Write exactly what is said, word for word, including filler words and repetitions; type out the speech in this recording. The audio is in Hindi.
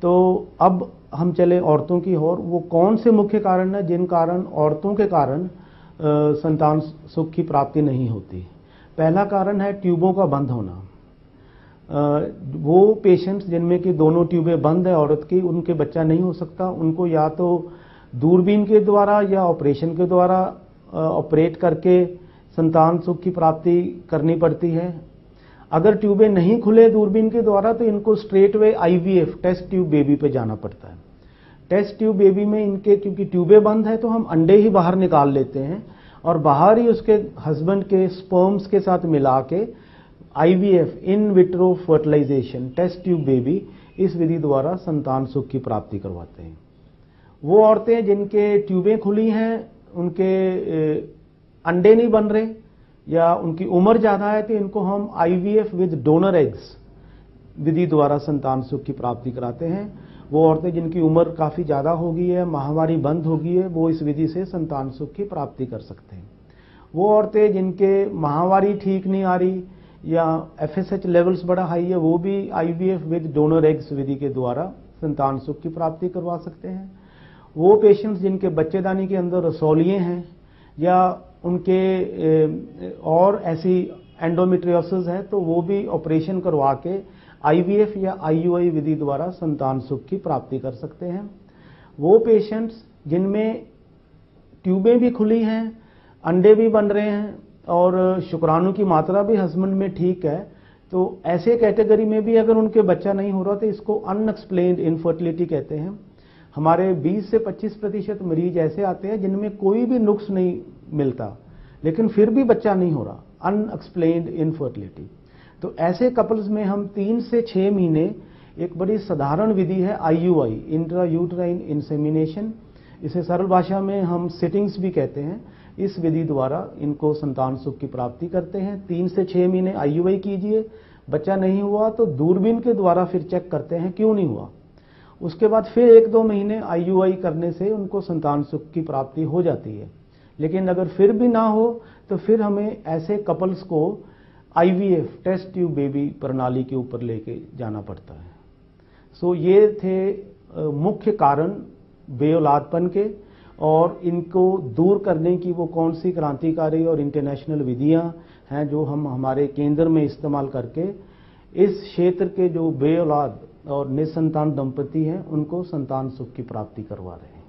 तो अब हम चले औरतों की ओर। वो कौन से मुख्य कारण है जिन कारण औरतों के कारण संतान सुख की प्राप्ति नहीं होती। पहला कारण है ट्यूबों का बंद होना। आ, वो पेशेंट्स जिनमें कि दोनों ट्यूबें बंद है औरत की, उनके बच्चा नहीं हो सकता। उनको या तो दूरबीन के द्वारा या ऑपरेशन के द्वारा ऑपरेट करके संतान सुख की प्राप्ति करनी पड़ती है। अगर ट्यूबें नहीं खुले दूरबीन के द्वारा तो इनको straight way IVF test tube baby पे जाना पड़ता है। टेस्ट ट्यूब बेबी में इनके क्योंकि ट्यूबें बंद है तो हम अंडे ही बाहर निकाल लेते हैं और बाहर ही उसके हस्बैंड के स्पर्म्स के साथ मिला के IVF in vitro fertilisation test tube baby इस विधि द्वारा संतान सुख की प्राप्ति करवाते हैं। वो औरतें जिनके ट्यूबें खुली हैं, उनके अंडे नहीं बन रहे या उनकी उम्र ज्यादा है तो इनको हम आईवीएफ विद डोनर एग्स विधि द्वारा संतान सुख की प्राप्ति कराते हैं। वो औरतें जिनकी उम्र काफी ज्यादा हो गई है, माहवारी बंद हो गई है, वो इस विधि से संतान सुख की प्राप्ति कर सकते हैं। वो औरतें जिनके माहवारी ठीक नहीं आ रही या एफएसएच लेवल्स बड़ा हाई है, वो भी आईवीएफ विद डोनर एग्स विधि के द्वारा संतान सुख की प्राप्ति करवा सकते हैं। वो पेशेंट्स जिनके बच्चेदानी के अंदर रसौलियां हैं या उनके और ऐसी एंडोमेट्रियोसिस है तो वो भी ऑपरेशन करवा के आईवीएफ या आईयूआई विधि द्वारा संतान सुख की प्राप्ति कर सकते हैं। वो पेशेंट्स जिनमें ट्यूबें भी खुली हैं, अंडे भी बन रहे हैं और शुक्राणु की मात्रा भी हस्बैंड में ठीक है, तो ऐसे कैटेगरी में भी अगर उनके बच्चा नहीं हो रहा तो इसको अनएक्सप्लेन्ड इनफर्टिलिटी कहते हैं। हमारे बीस से पच्चीस प्रतिशत मरीज ऐसे आते हैं जिनमें कोई भी नुक्स नहीं मिलता लेकिन फिर भी बच्चा नहीं हो रहा, अनएक्सप्लेन्ड इनफर्टिलिटी। तो ऐसे कपल्स में हम तीन से छह महीने एक बड़ी साधारण विधि है आईयूआई इंट्रा यूट्राइन इंसेमिनेशन, इसे सरल भाषा में हम सिटिंग्स भी कहते हैं। इस विधि द्वारा इनको संतान सुख की प्राप्ति करते हैं। तीन से छह महीने आईयूआई कीजिए, बच्चा नहीं हुआ तो दूरबीन के द्वारा फिर चेक करते हैं क्यों नहीं हुआ। उसके बाद फिर एक दो महीने आईयूआई करने से उनको संतान सुख की प्राप्ति हो जाती है। लेकिन अगर फिर भी ना हो तो फिर हमें ऐसे कपल्स को आईवीएफ टेस्ट ट्यूब बेबी प्रणाली के ऊपर लेके जाना पड़ता है। सो ये थे मुख्य कारण बेऔलादपन के, और इनको दूर करने की वो कौन सी क्रांतिकारी और इंटरनेशनल विधियां हैं जो हम हमारे केंद्र में इस्तेमाल करके इस क्षेत्र के जो बेऔलाद और निसंतान दंपति हैं उनको संतान सुख की प्राप्ति करवा रहे हैं।